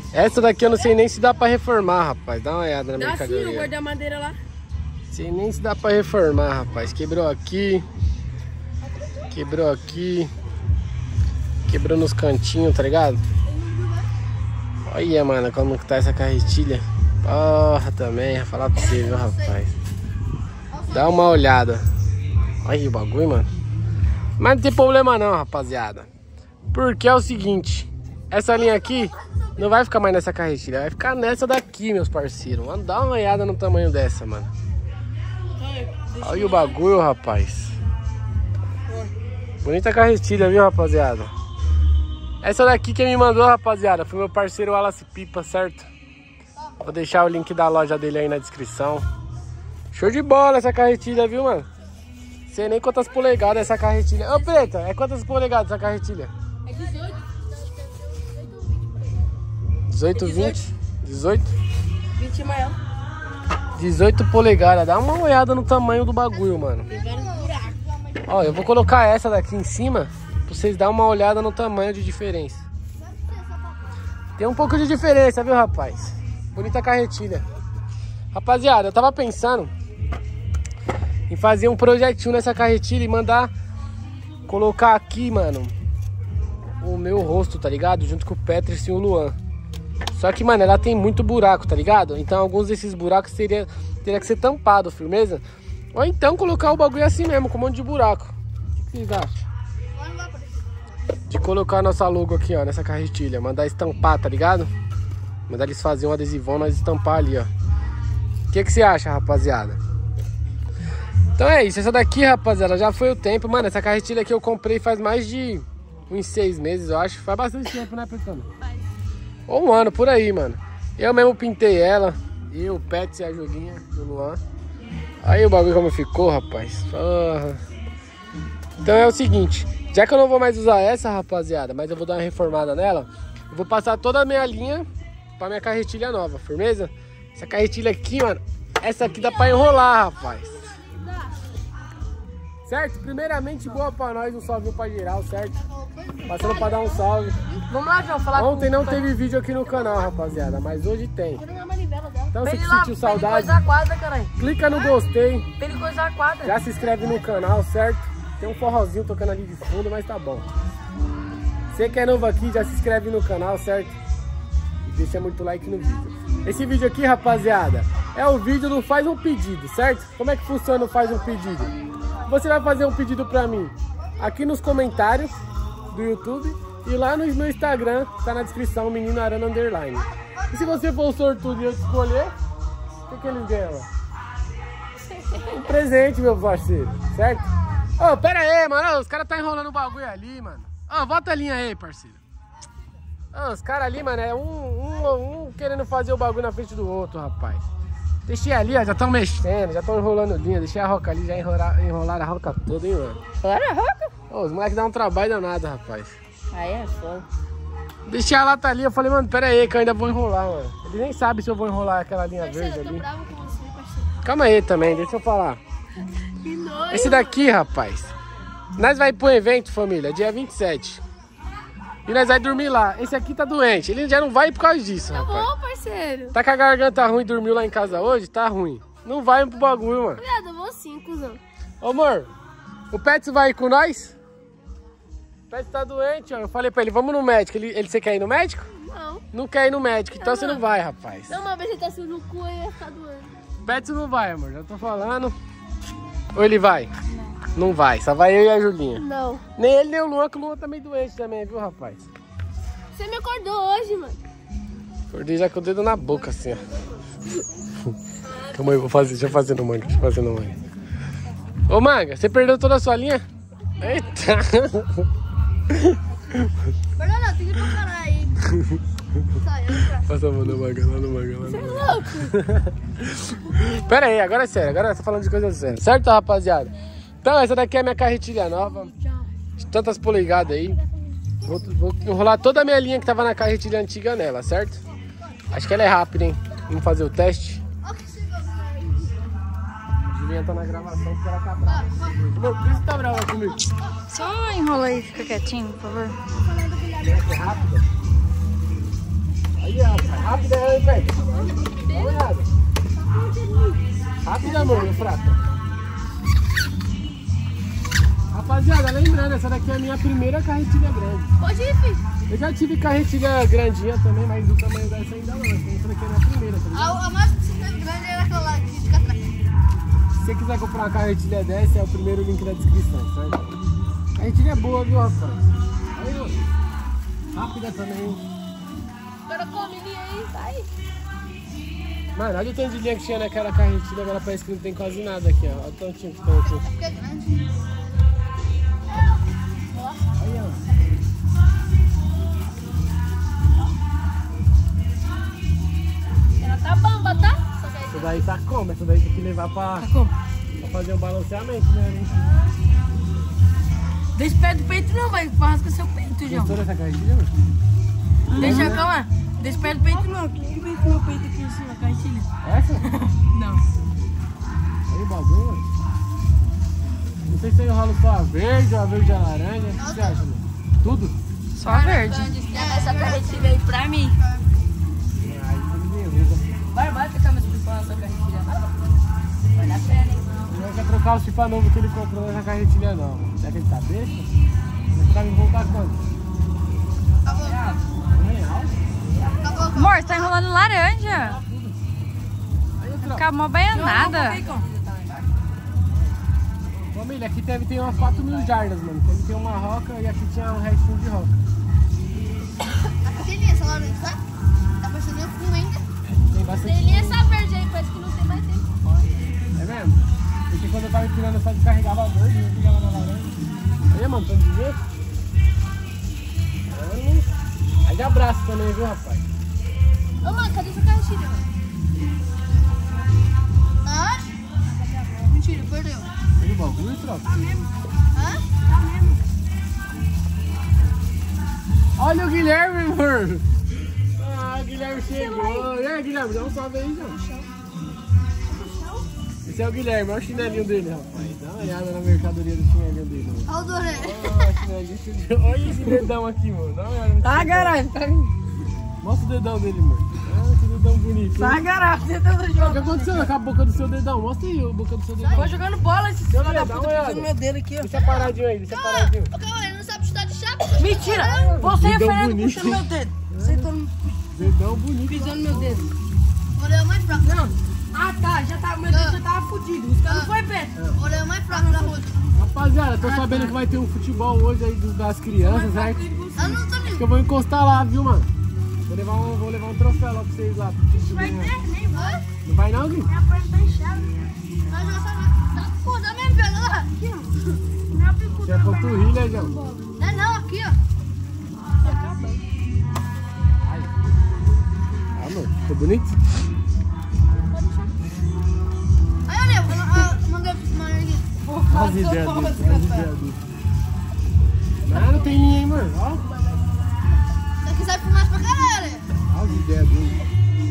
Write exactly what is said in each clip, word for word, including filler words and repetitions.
Essa daqui eu não sei nem se dá pra reformar, rapaz. Dá uma olhada na Dá mercadoria. sim, eu guardei a madeira lá. Sei nem se dá pra reformar, rapaz. Quebrou aqui. Quebrou aqui. Quebrou nos cantinhos, tá ligado? Olha, mano, como que tá essa carretilha. Porra, também, vou falar pra você, viu, rapaz. Dá uma olhada. Olha o bagulho, mano. Mas não tem problema não, rapaziada. Porque é o seguinte. Essa linha aqui não vai ficar mais nessa carretilha. Vai ficar nessa daqui, meus parceiros. Mano, dá uma olhada no tamanho dessa, mano. Olha o bagulho, rapaz. Bonita carretilha, viu, rapaziada? Essa daqui quem me mandou, rapaziada, foi meu parceiro Wallace Pipa, certo? Vou deixar o link da loja dele aí na descrição. Show de bola essa carretilha, viu, mano? Sei nem quantas polegadas essa carretilha. Ô, Preta, é quantas polegadas essa carretilha? É dezoito. dezoito, vinte? dezoito? vinte maior. dezoito polegadas. Dá uma olhada no tamanho do bagulho, mano. Tem vários buracos. Ó, eu vou colocar essa daqui em cima pra vocês darem uma olhada no tamanho de diferença. Tem um pouco de diferença, viu, rapaz? Bonita carretilha. Rapaziada, eu tava pensando em fazer um projetinho nessa carretilha e mandar colocar aqui, mano, o meu rosto, tá ligado? Junto com o Petris e o Luan. Só que, mano, ela tem muito buraco, tá ligado? Então alguns desses buracos teria, teria que ser tampado, firmeza? Ou então colocar o bagulho assim mesmo, com um monte de buraco. O que vocês acham? De colocar a nossa logo aqui, ó, nessa carretilha. Mandar estampar, tá ligado? Mandar eles fazerem um adesivão, nós estampar ali, ó. O que que você acha, rapaziada? Então é isso, essa daqui, rapaziada, já foi o tempo. Mano, essa carretilha aqui eu comprei faz mais de uns seis meses, eu acho. Faz bastante tempo, né, Petana? Faz. Ou um ano, por aí, mano. Eu mesmo pintei ela. Eu, o Pet e a Julinha, o Luan. Aí o bagulho como ficou, rapaz. Porra. Então é o seguinte, já que eu não vou mais usar essa, rapaziada, mas eu vou dar uma reformada nela, eu vou passar toda a minha linha pra minha carretilha nova, firmeza? Essa carretilha aqui, mano, essa aqui dá pra enrolar, rapaz. Certo? Primeiramente, boa pra nós, um salve pra geral, certo? Passando pra dar um salve. Vamos lá, João, falar Ontem com não teve vídeo aqui no canal, rapaziada, mas hoje tem. Então se ele você lá, sentiu pra ele saudade, coisar a quadra, caralho. clica no gostei, Pra ele coisar a quadra. já se inscreve no canal, certo? Tem um forrozinho tocando ali de fundo, mas tá bom. Você que é novo aqui, já se inscreve no canal, certo? E deixa muito like no vídeo. Esse vídeo aqui, rapaziada, é o vídeo do Faz um Pedido, certo? Como é que funciona o Faz um Pedido? Você vai fazer um pedido pra mim aqui nos comentários do YouTube e lá no meu Instagram, tá na descrição, Menino Arana Underline. E se você for o sortudo e eu te escolher, o que, que eles ganham? Um presente, meu parceiro, certo? Ô, oh, pera aí, mano, os caras tá enrolando o bagulho ali, mano. Ô, oh, volta a linha aí, parceiro. Oh, os caras ali, mano, é um, um, um querendo fazer o bagulho na frente do outro, rapaz. Deixei ali, ó, já estão mexendo, já estão enrolando linha. Deixei a roca ali, já enrolar, enrolaram a roca toda, hein, mano. Enrolaram a roca? Oh, os moleques dão um trabalho danado, rapaz. Aí é foda. Deixei a lata ali, eu falei, mano, pera aí que eu ainda vou enrolar, mano. Ele nem sabe se eu vou enrolar aquela linha Parceiro, verde eu tô ali. bravo com você, parceiro. Calma aí também, deixa eu falar. Que nojo. Esse daqui, rapaz, nós vai pro evento, família, dia vinte e sete. E nós vai dormir lá. Esse aqui tá doente, ele já não vai por causa disso, Tá rapaz. bom, parceiro. Tá com a garganta ruim, dormiu lá em casa hoje? Tá ruim. Não vai pro bagulho, mano. Viado, eu vou sim, cuzão. Ô, amor, o Pets vai com nós? O Pets tá doente, ó. Eu falei pra ele, vamos no médico. Ele, ele, você quer ir no médico? Não. Não quer ir no médico, então Ah, você não. não vai, rapaz. Não, uma vez ele tá assim no cu e ia ficar doendo. Pets não vai, amor, já tô falando. Ou ele vai? Não. Não vai, só vai eu e a Julinha. Não. Nem ele, nem o Luan, que o Luan tá meio doente também, viu, rapaz? Você me acordou hoje, mano. Acordei já com o dedo na boca, assim, ó. Calma aí, vou fazer, deixa eu fazer no manga, deixa eu fazer no manga. Ô, Manga, você perdeu toda a sua linha? Eita! Perdão, não, tem que preparar aí. Sai, entra. Passa a mão no Manga, lá no Manga, lá no Você é Manga. louco. Pera aí, agora é sério, agora eu tô falando de coisa séria. Certo, rapaziada? Então, essa daqui é a minha carretilha nova. De tantas polegadas aí. Vou, vou enrolar toda a minha linha que tava na carretilha antiga nela, certo? Acho que ela é rápida, hein? Vamos fazer o teste. A Julinha tá na gravação porque ela tá brava. Meu, por isso tá brava comigo. Só enrola aí e fica quietinho, por favor. É rápida. Aí, rapaz. perto. Dá uma olhada. Rápido, amor, meu fraco. Rapaziada, lembrando, essa daqui é a minha primeira carretilha grande. Pode ir, filho. Eu já tive carretilha grandinha também, mas do tamanho dessa ainda não. Essa daqui é a minha primeira, tá ligado? A, a mais que você teve grande era aquela lá que fica atrás. Se você quiser comprar uma carretilha dessa, é o primeiro link da descrição, certo? Carretilha é boa, viu, rapaz? Aí, ó. Rápida também. Agora come linha aí, sai. Mano, olha o tanto de linha que tinha naquela carretilha, agora parece que não tem quase nada aqui, ó. Olha o tantinho que tem aqui. Porque é grande. Aí, ó. Ela tá bamba, tá? Essa daí tá como? Essa daí tem que levar pra, Tá como? pra fazer o balanceamento, né? Deixa perto do peito não, vai rasga seu peito, João. Gostou dessa carretilha, mano? Deixa, calma. Deixa perto do peito não. Que peito meu peito aqui em cima, carretilha? Essa? Não. Aí o bagulho, mano. Não sei se eu rolo só a verde ou a verde a laranja. O que você acha, mano? Tudo? Só a verde. Essa carretilha aí pra mim. Aí você me derruba. Vai, vai ficar mais principal essa carretilha. Vai dar pena, hein? Ele não quer trocar o chipa novo que ele comprou nessa carretilha, não, mano. Será que ele tá besta? Vai ficar me voltar quanto? Um real? Amor, você tá enrolando laranja. Aí eu troco. Fica mó baianada. Família, aqui deve ter umas quatro mil jardas, mano. Deve ter uma roca e aqui tinha um restinho de roca. Aqui tem essa laranja, sabe? Tá parecendo fumo ainda. Tem bastante. Tem linha essa verde aí, parece que não tem mais tempo. É mesmo? Porque quando eu tava empinando eu só descarregava a verde, não pegava na laranja. Aí, mano, tanto de jeito. Aí de abraço também, viu, rapaz? Ô, mano, cadê sua carretilha, mano? Ah? Mentira, perdeu. Tem bagulho, troca? Tá mesmo. Hã? Tá mesmo. Olha o Guilherme, amor! Ah, o Guilherme chegou! E aí, Guilherme, dá um salve aí, João. Esse é o Guilherme, olha o chinelinho dele, rapaz. Dá uma olhada na mercadoria do chinelinho dele, mano. Olha o Doré. Olha o chinelinho. Olha esse dedão aqui, mano. Dá uma olhada no Tá, dedão. caralho. Tá Mostra o dedão dele, mano. Ah, que dedão bonito. Tá, hein? caralho. Você tá no O que jogo. aconteceu com a boca do seu dedão? Mostra aí a boca do seu dedão. Tô jogando bola esse Deixa eu filho ver, da dá puta uma olhada. pisando meu dedo aqui, ó. Deixa paradinho aí, deixa paradinho. Ô, calma, ele não sabe chutar de chapa. Mentira! Você e o Dedão Fernando bonito, puxando meu hein? dedo. Você tá Dedão bonito. pisando meu dedo. Olha o mais fraco. Não. Ah, tá. Já tá, meu dedo já tava fudido. Os caras não foi perto. Olha o mais fraco da rua. Rapaziada, tô sabendo que vai ter um futebol hoje aí dos- das crianças, certo? Eu não tô Acho que nem. eu vou encostar lá, viu, mano? Vou levar um, vou levar um troféu lá pra vocês lá. Vai ter, nem vai. Não vai não, Gui? Minha perna tá inchada. Vai jogar só na. Dá, pô, dá mesmo, pega lá. Aqui, ó. Minha picu Tinha panturrilha, João. Não é não, aqui, ó. Ah, mano, ficou bonito? Aí, olha, a manga. Olha as ideias dele, olha as ideias dele. Não, não tem linha, hein, mano? Ó, Daqui sai fumaça pra caralho. olha as ideias dele.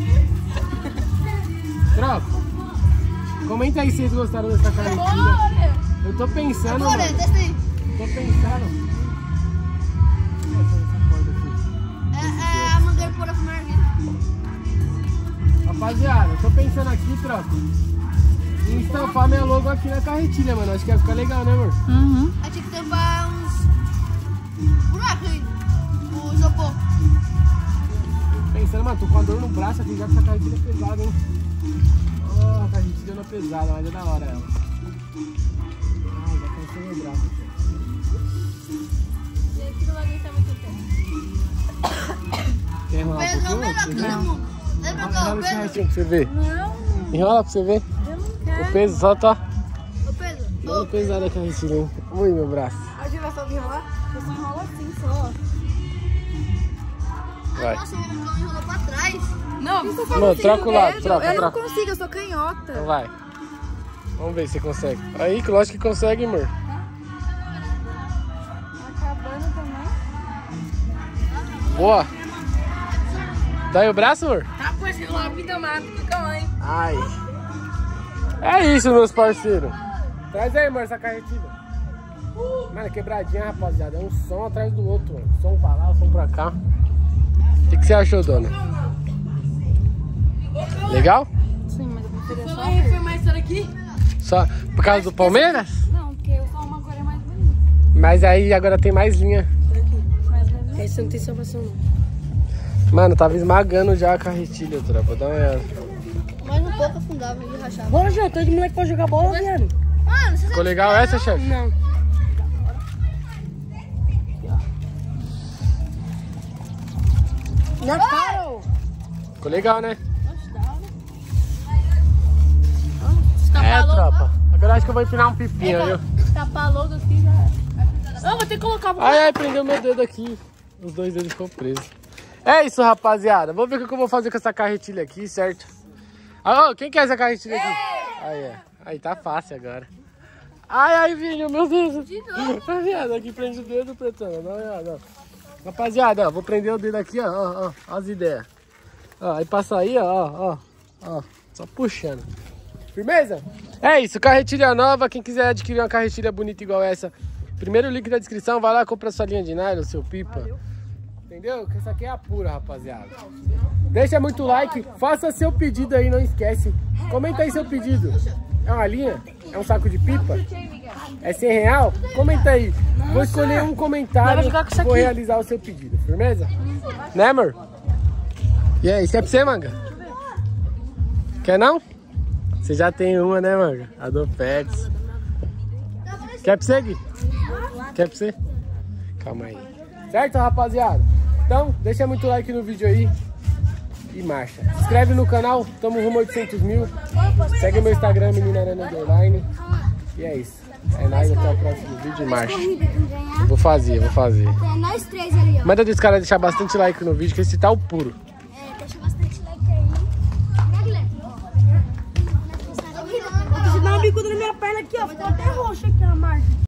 Troca. Comenta aí se vocês gostaram dessa carretilha. Olha. Eu tô pensando, Olha, mano. testa aí. Tô pensando. Essa corda aqui. É, é a mangueira por a fumar aqui. Rapaziada, eu tô pensando aqui, troca, em estampar minha logo aqui na carretilha, mano. Acho que vai ficar legal, né, amor? Uhum. Aí tinha que tampar uns buracos aí. O isopor. Pensando, mano, tô com a dor no braço aqui já que essa carretilha é pesada, hein? Oh, a carretilha não é pesada, mas é da hora ela. Ai, já cansou meu braço aqui. Esse não vai aguentar muito tempo. Quer enrolar um Peso é o pouquinho? melhor que todo mundo. Lembra Enrola qual o esse peso? restinho pra você ver. Não, Enrola pra você ver. eu não quero. O peso só tá. O peso. Olha o pesado da carretilha, hein? Ui, meu braço. A gente vai só enrolar? Eu só enrolo assim, só. Vai. Nossa, o irmão enrolou pra trás. Não, Mano, troca o lado, troca, Eu não troca. consigo, eu sou canhota. Então vai. Vamos ver se você consegue. Aí, que lógico que consegue, amor. Acabando também. Boa. Dá aí o braço, amor? Tá, pois eu lá, vida mata, calma aí. Ai. É isso, meus parceiros. Traz aí, amor, essa carretilha. Mano, quebradinha, rapaziada. É um som atrás do outro, mano. Som pra lá, som pra cá. O que, que você achou, dona? Legal? Sim, mas eu preferia só a foi mais essa aqui? Só por causa do Palmeiras? Não, porque o Palma agora é mais bonito. Mas aí agora tem mais linha. Mais bonito. Esse não tem salvação, não. Mano, tava esmagando já a carretilha, tropa. Dá uma olhada. Mais um pouco afundava e rachava. Bora, João. Todo moleque pode jogar bola, viado. Mano, você Ficou legal essa, chefe? Não. Na cara, ô. Ficou legal, né? Nossa, da hora. É, tropa. Agora acho que eu vou empinar um pipinho, viu? Tapar logo aqui já era. Eu vou ter que colocar... Ai, ai, prendeu meu dedo aqui. Os dois dedos ficou presos. É isso, rapaziada. Vou ver o que eu vou fazer com essa carretilha aqui, certo? Alô, quem quer essa carretilha aqui? Aí, é. Aí tá fácil agora. Ai, ai, filho, meu Deus. Rapaziada, aqui prende o dedo, pretão. Dá uma olhada, ó. Rapaziada, ó, vou prender o dedo aqui, ó, ó, ó, as ideias. Ó, aí passa aí, ó, ó, ó, só puxando. Firmeza? É isso, carretilha nova, quem quiser adquirir uma carretilha bonita igual essa, primeiro link da descrição, vai lá, compra sua linha de nylon, seu pipa. Entendeu? Que essa aqui é a pura, rapaziada. Deixa muito like, faça seu pedido aí, não esquece. Comenta aí seu pedido. É uma linha? É um saco de pipa? É cem real? Comenta aí. Nossa. Vou escolher um comentário e vou realizar o seu pedido. Firmeza? Né, amor? E aí, isso é pra você, Manga? Quer não? Você já tem uma, né, Manga? A do Pets. Quer pra você, Gui? Quer pra você? Calma aí. Certo, rapaziada? Então, deixa muito like no vídeo aí. E marcha. Se inscreve no canal, tamo rumo a oitocentos mil. Segue meu Instagram, Menina Arana Underline. E é isso. É nóis, até o próximo vídeo e marcha. Eu vou fazer, vou fazer. É nós três ali, ó. Manda desse cara deixar bastante like no vídeo, que esse tá o puro. É, deixa bastante like aí. Né, Guilherme? Eu preciso dar uma bicuda na minha perna aqui, ó. Ficou até roxo aqui a marca.